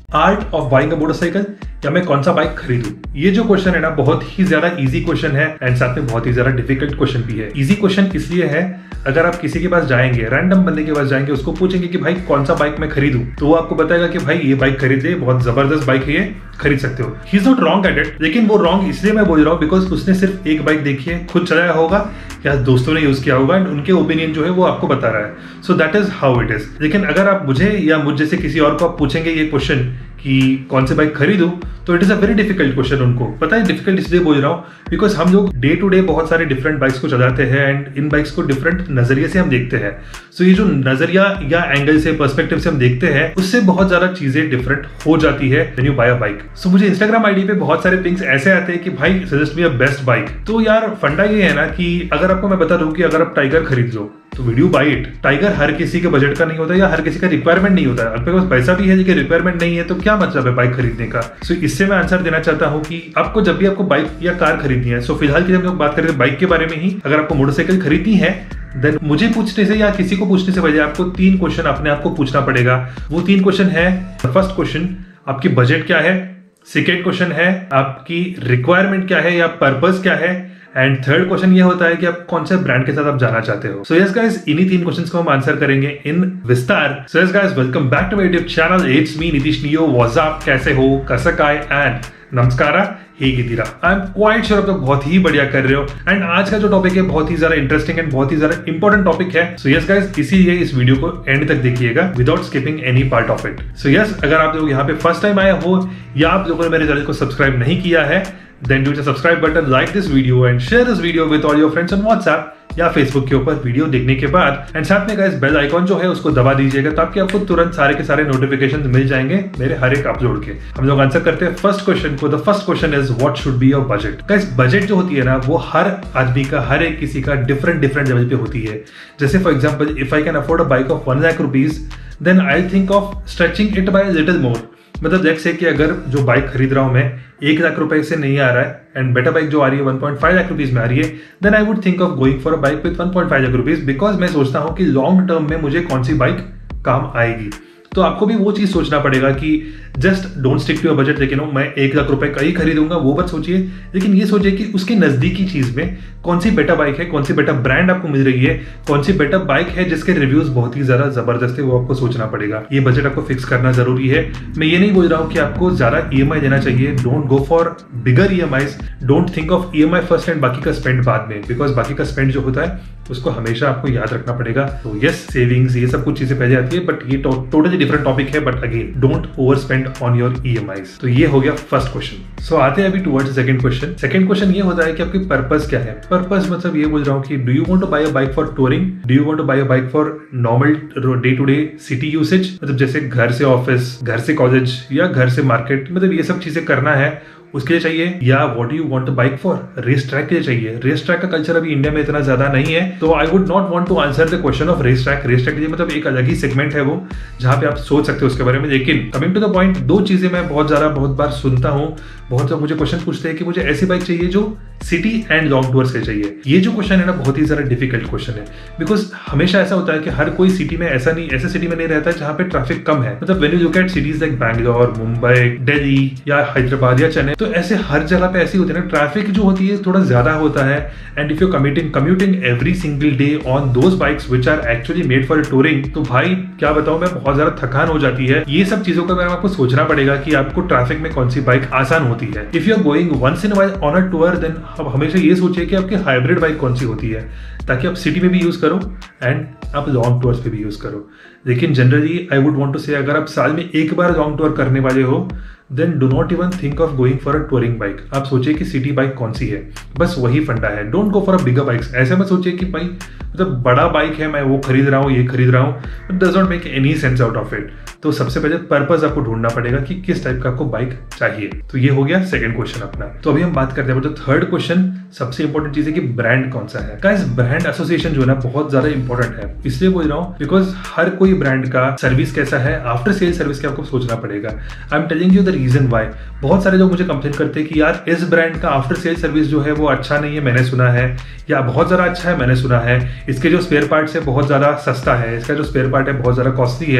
Art of buying a motorcycle या मैं कौन सा बाइक खरीदूं? ये जो क्वेश्चन है ना बहुत ही ज्यादा इजी क्वेश्चन है एंड साथ में बहुत ही ज्यादा डिफिकल्ट क्वेश्चन भी है। इजी क्वेश्चन इसलिए है, अगर आप किसी के पास जाएंगे, रैंडम बंदे के पास जाएंगे, उसको पूछेंगे कि भाई कौन सा बाइक मैं खरीदूं, तो वो आपको बताएगा कि भाई ये बाइक खरीद ले, बहुत जबरदस्त बाइक है, ये खरीद सकते हो। He is not wrong at it, लेकिन वो रॉन्ग इसलिए मैं बोल रहा हूँ बिकॉज उसने सिर्फ एक बाइक देखी है, खुद चलाया होगा या दोस्तों ने यूज किया होगा एंड उनके ओपिनियन जो है वो आपको बता रहा है। So that is how it is. लेकिन अगर आप मुझे या मुझ जैसे किसी और को आप पूछेंगे ये क्वेश्चन कि कौन से बाइक खरीदूं, तो it is a very difficult question. उनको पता है डिफिकल्ट इसलिए बोल रहा हूँ बिकॉज हम लोग डे टू डे बहुत सारे डिफरेंट बाइक्स को चलाते हैं एंड इन बाइक्स को डिफरेंट नजरिए से हम देखते हैं। सो ये जो नजरिया या एंगल से, पर्सपेक्टिव से हम देखते हैं, उससे बहुत ज्यादा चीजें डिफरेंट हो जाती है when you buy a bike. So मुझे इंस्टाग्राम आईडी पे बहुत सारे पिंग्स ऐसे आते हैं कि भाई suggest me a best bike. तो यार फंडा ये है ना कि अगर आपको मैं बता दूं कि अगर आप टाइगर खरीद लो तो वीडियो बाय इट। टाइगर हर किसी के बजट का नहीं होता या हर किसी का रिक्वायरमेंट नहीं होता। आपके पास पैसा भी है लेकिन रिक्वायरमेंट नहीं है तो क्या मतलब है बाइक खरीदने का। सो इससे मैं आंसर देना चाहता हूं कि आपको जब भी आपको बाइक या कार खरीदनी है, सो फिलहाल की जब हम लोग बात करें बाइक के बारे में ही, अगर आपको मोटरसाइकिल खरीदनी है देन मुझे पूछने से या किसी को पूछने से पहले आपको 3 क्वेश्चन अपने आप को पूछना पड़ेगा। वो 3 क्वेश्चन है, फर्स्ट क्वेश्चन आपकी बजट क्या है, सेकेंड क्वेश्चन है आपकी रिक्वायरमेंट क्या है या पर्पस क्या है, एंड थर्ड क्वेश्चन ये होता है कि आप कौन से ब्रांड के साथ आप जाना चाहते हो। सो यस गाइस, इन्हीं 3 क्वेश्चंस को हम आंसर करेंगे इन विस्तार। So yes guys, welcome back to my YouTube channel. It's me Nitish Neo. What's up, कैसे हो, कसकाय एंड नमस्कारा, हेगितीरा। आई एम क्वाइट श्योर आप लोग बहुत ही बढ़िया कर रहे हो एंड आज का जो टॉपिक है बहुत ही ज्यादा इंटरेस्टिंग एंड बहुत ही ज्यादा इंपॉर्टेंट टॉपिक है। सो यस गाइस, इसीलिए इस वीडियो को एंड तक देखिएगा without skipping any part of it. So yes, अगर आप लोग यहाँ पे फर्स्ट टाइम आए हो या आप लोगों ने मेरे चैनल को सब्सक्राइब नहीं किया है, then do the subscribe button, like this video and share this video with all your friends on WhatsApp या Facebook के ऊपर वीडियो देखने के बाद। एंड साथ में गाइस बेल आइकॉन जो है उसको दबा दीजिएगा ताकि आपको तुरंत सारे के सारे नोटिफिकेशंस मिल जाएंगे मेरे हर एक अपलोड के। हम लोग आंसर करते हैं फर्स्ट क्वेश्चन को। The first question is what should be your budget. Guys budget जो होती है ना वो हर आदमी का, हर एक किसी का डिफरेंट लेवल पे होती है। जैसे for example if I can afford a bike of 1 lakh rupees then I think of stretching it by little more. मतलब लेट्स से कि अगर जो बाइक खरीद रहा हूं मैं 1 लाख रुपए से नहीं आ रहा है एंड बेटर बाइक जो आ रही है 1.5 लाख रुपीज में आ रही है, then I would think of going for a bike with 1.5 lakh rupees because मैं सोचता हूं कि लॉन्ग टर्म में मुझे कौन सी बाइक काम आएगी। तो आपको भी वो चीज सोचना पड़ेगा कि just don't stick to your budget. लेकिन मैं 1 लाख रुपए का ही खरीदूंगा वो मत सोचिए, लेकिन ये सोचिए कि उसके नजदीकी चीज में कौन सी बेटर बाइक है, कौन सी बेटर ब्रांड आपको मिल रही है, कौन सी बेटर बाइक है जिसके रिव्यूज बहुत ही ज्यादा जबरदस्त है, वो आपको सोचना पड़ेगा। ये बजट आपको फिक्स करना जरूरी है। मैं ये नहीं बोल रहा हूँ कि आपको ज्यादा ईएमआई देना चाहिए। Don't go for bigger EMIs. Don't think of EMI first and बाकी का स्पेंड बाद में, बिकॉज बाकी का स्पेंड जो होता है उसको हमेशा आपको याद रखना पड़ेगा। तो यस, सेविंग्स ये सब कुछ चीजें पहले आती है, बट ये टोटली डिफरेंट टॉपिक है। But again don't over spend on your EMIs. तो ये हो गया फर्स्ट क्वेश्चन। सो आते हैं अभी towards second question. Second question ये होता है कि आपकी पर्पस क्या है। पर्पस मतलब ये बोल रहा हूँ कि do you want to buy a bike for touring, do you want to buy a bike for normal day to day city usage, मतलब जैसे घर से ऑफिस, घर से कॉलेज या घर से मार्केट, मतलब ये सब चीजें करना है उसके लिए चाहिए, या what do you want bike for race track के लिए चाहिए। रेस ट्रैक का कल्चर अभी इंडिया में इतना ज्यादा नहीं है, तो I would not want to answer the question of race track. Race track के लिए मतलब एक अलग ही सेगमेंट है वो, जहां पे आप सोच सकते हो उसके बारे में। लेकिन कमिंग टू द पॉइंट, 2 चीजें मैं बहुत बार सुनता हूँ। बहुत लोग मुझे क्वेश्चन पूछते हैं कि मुझे ऐसी बाइक चाहिए जो सिटी एंड लॉन्ग टूर्स के चाहिए। ये जो क्वेश्चन है ना बहुत ही ज्यादा डिफिकल्ट क्वेश्चन है, बिकॉज हमेशा ऐसा होता है कि हर कोई सिटी में ऐसे सिटी में नहीं रहता है जहां पे ट्रैफिक कम है। मतलब when you look at cities like Bangalore, Mumbai, Delhi या हैदराबाद या चेन्नई, तो ऐसे हर जगह पे ऐसी होती है ना, ट्रैफिक जो होती है थोड़ा ज्यादा होता है। And if you commuting every single day on those bikes which are actually made for touring, तो भाई क्या बताऊं मैं, बहुत ज्यादा थकान हो जाती है। ये सब चीजों का आपको सोचना पड़ेगा कि आपको ट्रैफिक में कौन सी बाइक आसान होती है। If you are going once in while on a tour, then अब हमेशा ये सोचिए कि आपकी हाइब्रिड बाइक कौन सी होती है, ताकि आप सिटी में भी यूज करो एंड आप लॉन्ग टूर्स पे भी यूज करो। लेकिन generally I would want to say, अगर आप साल में एक बार लॉन्ग टूर करने वाले हो then do not even think of going for a touring bike. आप सोचिए कि सिटी बाइक कौन सी है, बस वही फंडा है। Don't go for a bigger bikes. ऐसे मत सोचिए कि भाई मतलब बड़ा बाइक है, मैं वो खरीद रहा हूँ, ये खरीद रहा हूँ, it does not make any sense out of it. तो सबसे पहले पर्पस आपको ढूंढना पड़ेगा कि किस टाइप का आपको बाइक चाहिए। तो ये हो गया सेकंड क्वेश्चन अपना। तो अभी हम बात करते हैं, तो थर्ड क्वेश्चन सबसे इंपॉर्टेंट चीज है कि ब्रांड कौन सा है। गाइस ब्रांड एसोसिएशन जो है ना बहुत ज्यादा इंपॉर्टेंट है। इसलिए बोल रहा हूँ बिकॉज हर कोई ब्रांड का सर्विस कैसा है, आफ्टर सेल सर्विस का आपको सोचना पड़ेगा। I am telling you the reason why. बहुत सारे लोग मुझे कंप्लेन करते हैं कि यार इस ब्रांड का आफ्टर सेल सर्विस जो है वो अच्छा नहीं है, मैंने सुना है, या बहुत ज्यादा अच्छा है, मैंने सुना है। इसके जो स्पेयर पार्ट्स है बहुत ज्यादा सस्ता है, इसका जो स्पेयर पार्ट है बहुत ज्यादा कॉस्टली है,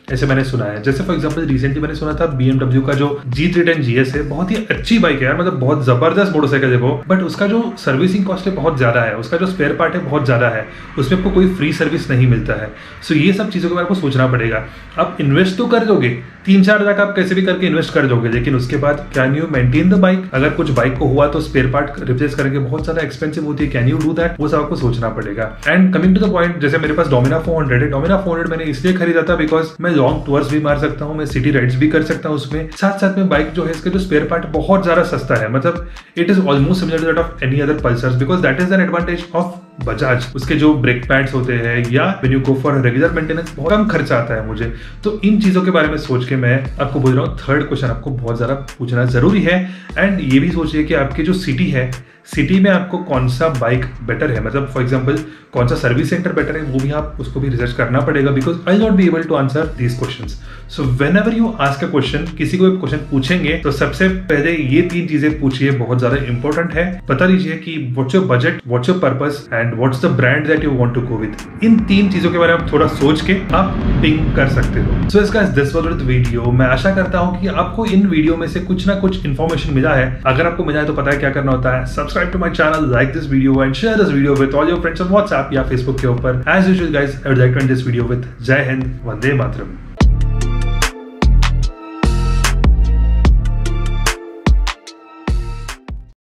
ऐसे मैंने सुना है। जैसे फॉर एग्जांपल रिसेंटली मैंने सुना था BMW का जो G310 GS है, बहुत ही अच्छी बाइक है यार, मतलब बहुत जबरदस्त मोटरसाइकिल है वो, बट उसका जो सर्विसिंग कॉस्ट है बहुत ज्यादा है, उसका जो स्पेयर पार्ट है बहुत ज्यादा है, उसमें आपको कोई फ्री सर्विस नहीं मिलता है। सो ये सब चीजों के बारे में आपको सोचना पड़ेगा। आप इन्वेस्ट तो कर दोगे, 3-4 लाख आप कैसे भी करके इन्वेस्ट कर दोगे, लेकिन उसके बाद can you maintain the bike? अगर कुछ बाइक को हुआ तो स्पेयर पार्ट रिप्लेस करके बहुत ज्यादा एक्सपेंसिव होती है, कैन यू डू दैट? वो सब आपको सोचना पड़ेगा। And coming to the point, जैसे मेरे पास डोमिना 400 है, डोमिना 400 मैंने इसलिए खरीदा था बिकॉज मैं लॉन्ग टूर्स भी मार सकता हूँ, मैं सिटी राइड्स भी कर सकता हूँ उसमें, साथ साथ में बाइक जो है इसका जो स्पेयर पार्ट बहुत ज्यादा सस्ता है, मतलब it is almost similar to that of any other Pulsars, because that is an advantage of Bajaj. उसके जो ब्रेक पैड्स होते हैं या when you go for regular maintenance बहुत कम खर्चा आता है मुझे। तो इन चीजों के बारे में सोच के मैं आपको बोल रहा हूँ, थर्ड क्वेश्चन आपको बहुत ज्यादा पूछना जरूरी है। एंड ये भी सोचिए कि आपकी जो सिटी है, सिटी में आपको कौन सा बाइक बेटर है, मतलब फॉर एग्जांपल कौन सा सर्विस सेंटर बेटर है, वो भी आप उसको भी रिसर्च करना पड़ेगा, because I will not be able to answer these questions. So whenever you ask a question, किसी को क्वेश्चन पूछेंगे तो सबसे पहले ये 3 चीजें पूछिए, बहुत ज्यादा इंपॉर्टेंट है। बता दीजिए कि what's your budget, what's your purpose and what's the brand that you want to go with. इन 3 चीजों के बारे में आप थोड़ा सोच के आप पिंग कर सकते हो। So guys, this was the video. मैं आशा करता हूं कि आपको इन वीडियो में से कुछ ना कुछ इंफॉर्मेशन मिला है। अगर आपको मिला है तो पता है क्या करना होता है, subscribe to my channel, like this video and share this video with all your friends on WhatsApp या Facebook के ऊपर। As usual guys, I would like to end this video with Jai Hind, Vande Mataram।